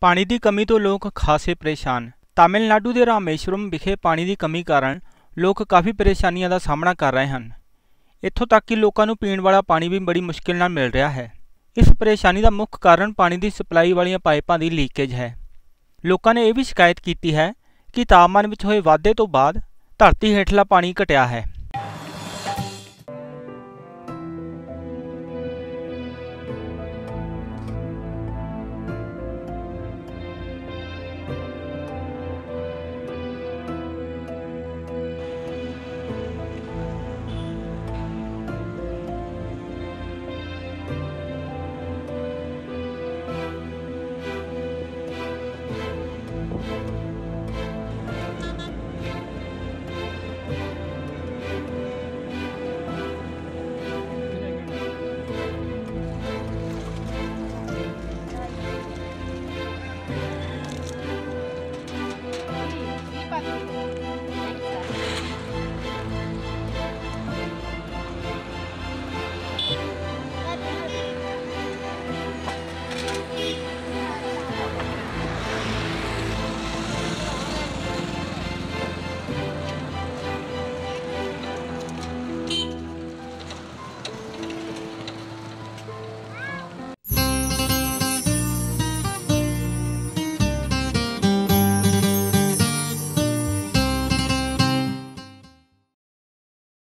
पानी की कमी तो लोग खासे परेशान। तमिलनाडु के रामेश्वरम विखे पानी की कमी कारण लोग काफ़ी परेशानियों का सामना कर रहे हैं। इत्थों तक कि लोगों को पीने वाला पानी भी बड़ी मुश्किल नाल मिल रहा है। इस परेशानी का मुख्य कारण पानी की सप्लाई वाली पाइपों की लीकेज है। लोगों ने यह भी शिकायत की है कि तापमान में होए वाधे तो बाद धरती हेठला पानी घटिया है।